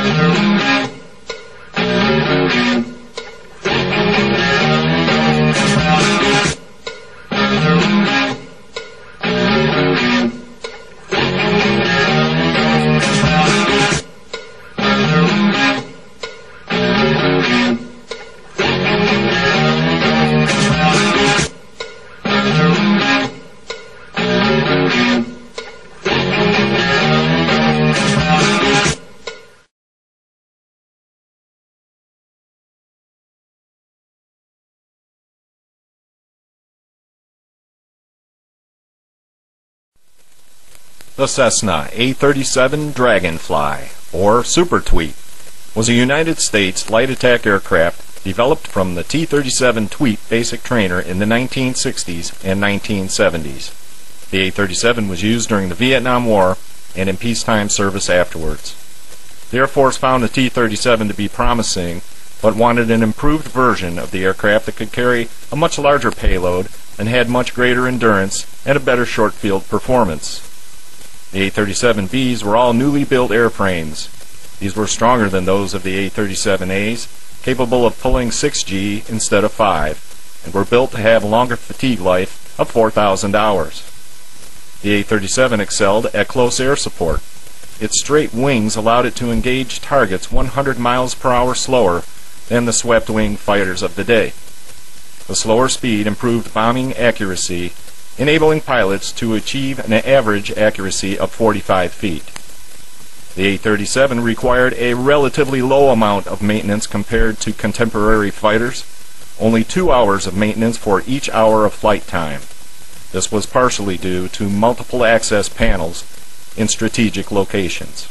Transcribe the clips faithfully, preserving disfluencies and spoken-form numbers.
The Cessna A thirty-seven Dragonfly, or Super Tweet, was a United States light attack aircraft developed from the T thirty-seven Tweet basic trainer in the nineteen sixties and nineteen seventies. The A thirty-seven was used during the Vietnam War and in peacetime service afterwards. The Air Force found the T thirty-seven to be promising, but wanted an improved version of the aircraft that could carry a much larger payload and had much greater endurance and a better short field performance. The A thirty-seven Bs were all newly built airframes. These were stronger than those of the A thirty-seven As, capable of pulling six G instead of five, and were built to have a longer fatigue life of four thousand hours. The A thirty-seven excelled at close air support. Its straight wings allowed it to engage targets one hundred miles per hour slower than the swept-wing fighters of the day. The slower speed improved bombing accuracy, enabling pilots to achieve an average accuracy of forty-five feet. The A thirty-seven required a relatively low amount of maintenance compared to contemporary fighters, only two hours of maintenance for each hour of flight time. This was partially due to multiple access panels in strategic locations.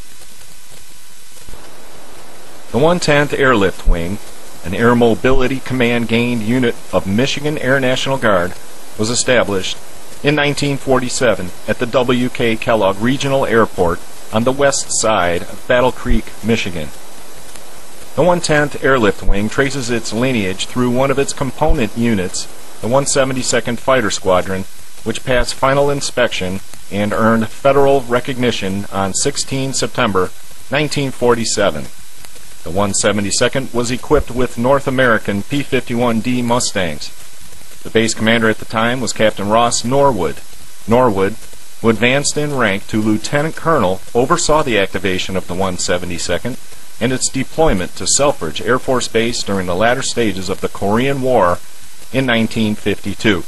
The one tenth Airlift Wing, an Air Mobility Command gained unit of Michigan Air National Guard, was established in nineteen forty-seven at the W K Kellogg Regional Airport on the west side of Battle Creek, Michigan. The one tenth Airlift Wing traces its lineage through one of its component units, the one seventy-second Fighter Squadron, which passed final inspection and earned federal recognition on the sixteenth of September nineteen forty-seven. The one seventy-second was equipped with North American P fifty-one D Mustangs. The base commander at the time was Captain Ross Norwood. Norwood, who advanced in rank to lieutenant colonel, oversaw the activation of the one seventy-second and its deployment to Selfridge Air Force Base during the latter stages of the Korean War in nineteen fifty-two.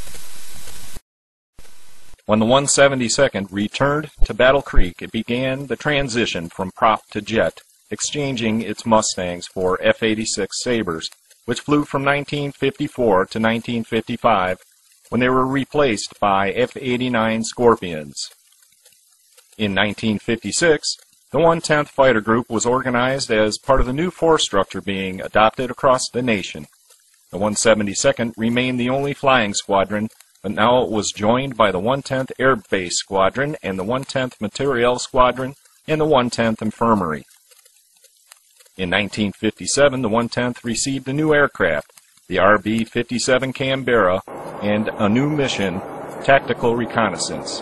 When the one seventy-second returned to Battle Creek, it began the transition from prop to jet, exchanging its Mustangs for F eighty-six Sabres, which flew from nineteen fifty-four to nineteen fifty-five, when they were replaced by F eighty-nine Scorpions. In nineteen fifty-six, the one tenth Fighter Group was organized as part of the new force structure being adopted across the nation. The one seventy-second remained the only flying squadron, but now it was joined by the one tenth Air Base Squadron and the one tenth Materiel Squadron and the one tenth Infirmary. In nineteen fifty-seven, the one tenth received a new aircraft, the R B fifty-seven Canberra, and a new mission, Tactical Reconnaissance.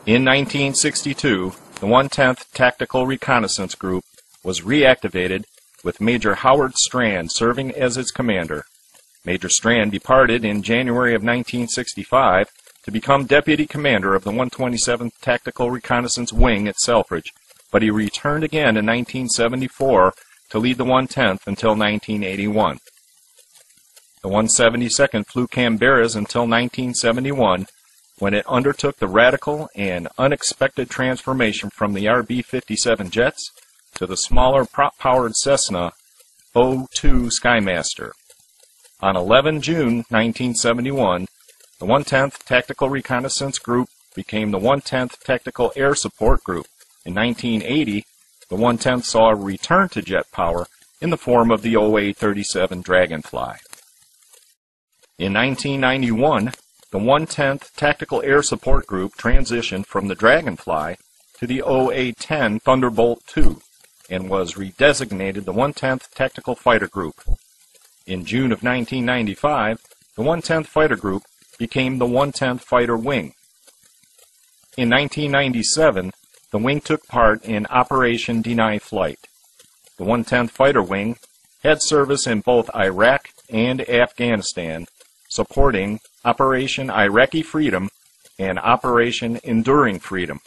In nineteen sixty-two, the one tenth Tactical Reconnaissance Group was reactivated with Major Howard Strand serving as its commander. Major Strand departed in January of nineteen sixty-five to become deputy commander of the one twenty-seventh Tactical Reconnaissance Wing at Selfridge, but he returned again in nineteen seventy-four to lead the one tenth until nineteen eighty-one. The one seventy-second flew Canberras until nineteen seventy-one, when it undertook the radical and unexpected transformation from the R B fifty-seven jets to the smaller prop-powered Cessna O two Skymaster. On the eleventh of June nineteen seventy-one, the one tenth Tactical Reconnaissance Group became the one tenth Tactical Air Support Group. In nineteen eighty, the one tenth saw a return to jet power in the form of the O A thirty-seven Dragonfly. In nineteen ninety-one, the one tenth Tactical Air Support Group transitioned from the Dragonfly to the O A ten Thunderbolt two and was redesignated the one tenth Tactical Fighter Group. In June of nineteen ninety-five, the one tenth Fighter Group became the one tenth Fighter Wing. In nineteen ninety-seven, the wing took part in Operation Deny Flight. The one tenth Fighter Wing had service in both Iraq and Afghanistan, supporting Operation Iraqi Freedom and Operation Enduring Freedom.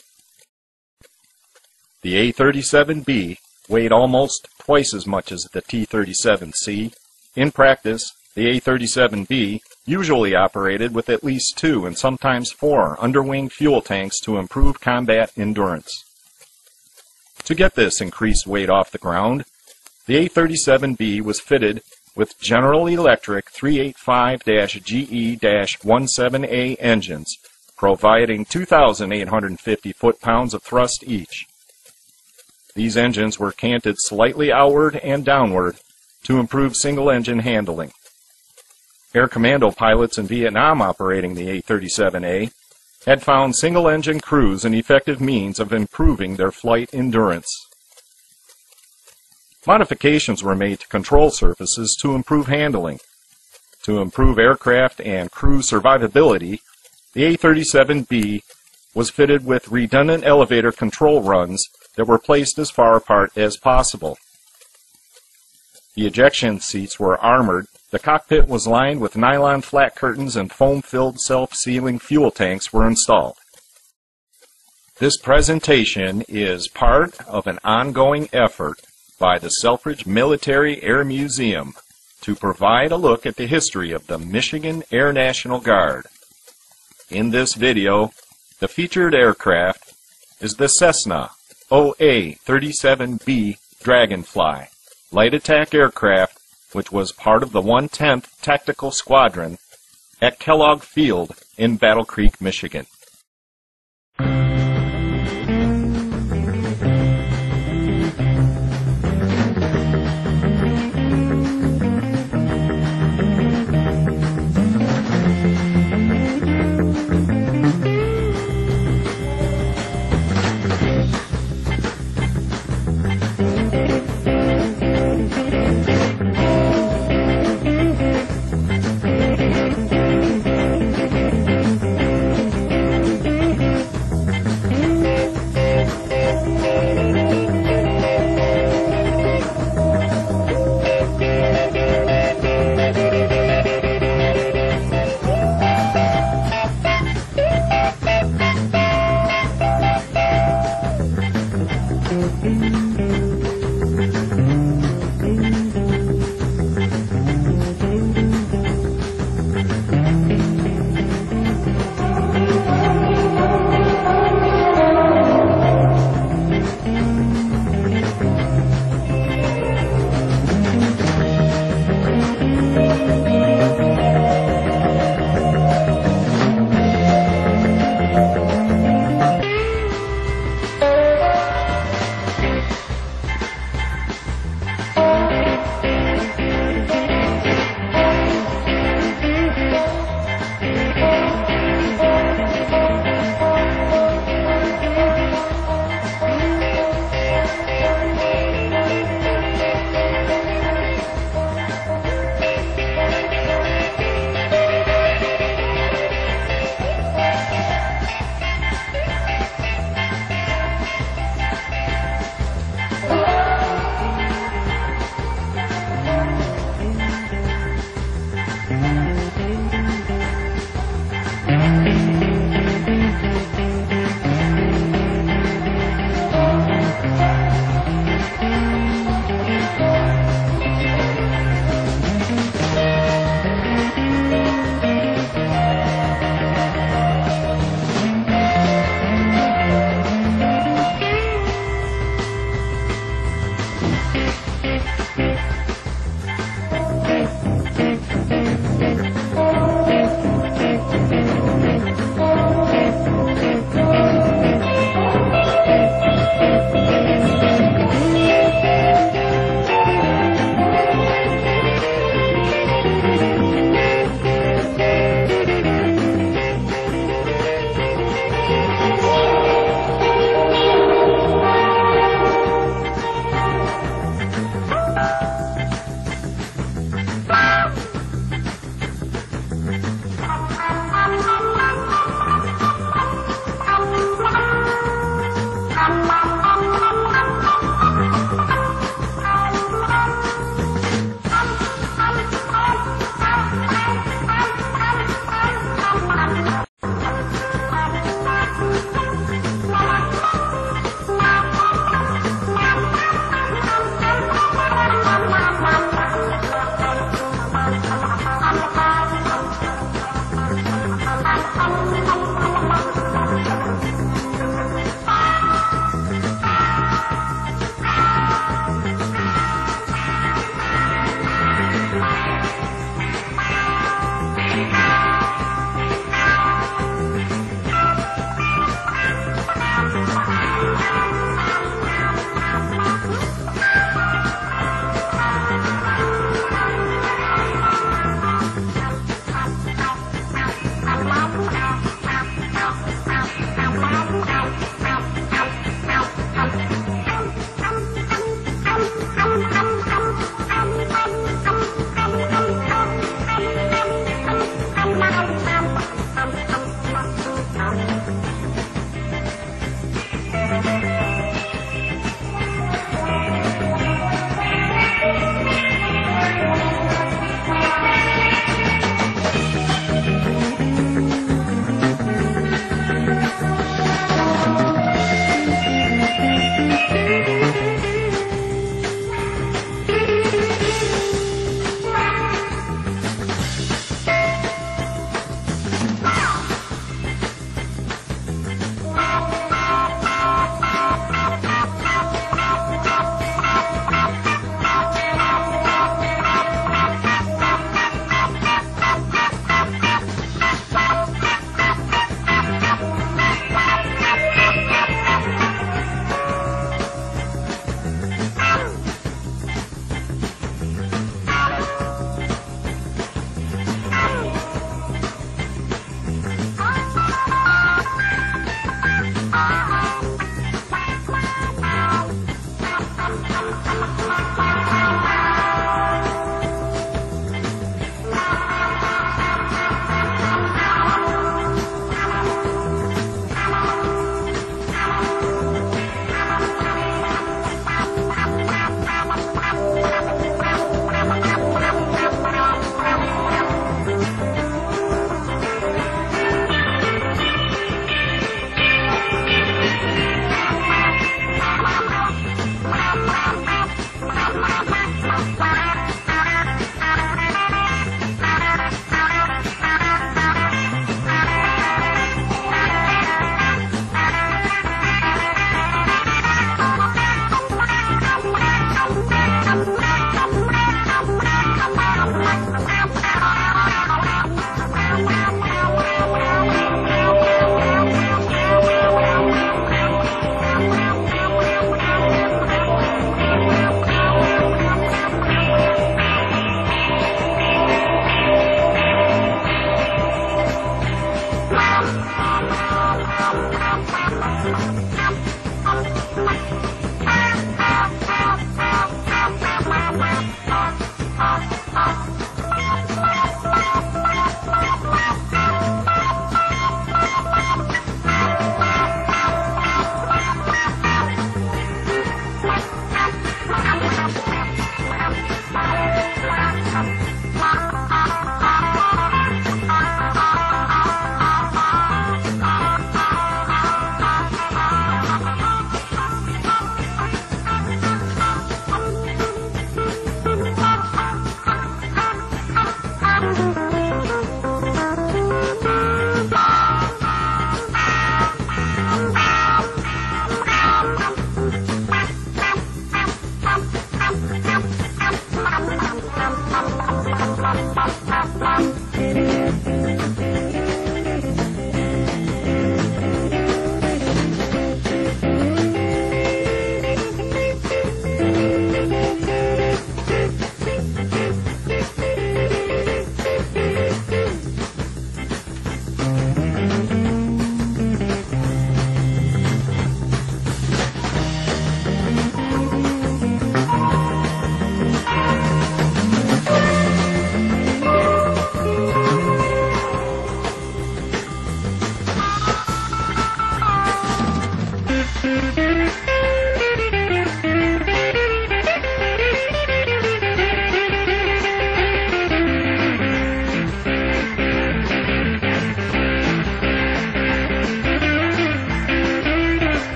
The A thirty-seven B weighed almost twice as much as the T thirty-seven C. In practice, the A thirty-seven B usually operated with at least two and sometimes four underwing fuel tanks to improve combat endurance. To get this increased weight off the ground, the A thirty-seven B was fitted with General Electric three eighty-five G E seventeen A engines, providing two thousand eight hundred fifty foot-pounds of thrust each. These engines were canted slightly outward and downward to improve single-engine handling. Air Commando pilots in Vietnam operating the A thirty-seven A had found single-engine crews an effective means of improving their flight endurance. Modifications were made to control surfaces to improve handling. To improve aircraft and crew survivability, the A thirty-seven B was fitted with redundant elevator control runs that were placed as far apart as possible. The ejection seats were armored. The cockpit was lined with nylon flat curtains and foam-filled self-sealing fuel tanks were installed. This presentation is part of an ongoing effort by the Selfridge Military Air Museum to provide a look at the history of the Michigan Air National Guard. In this video, the featured aircraft is the Cessna O A thirty-seven B Dragonfly, light attack aircraft which was part of the one tenth Tactical Squadron at Kellogg Field in Battle Creek, Michigan. Thank you.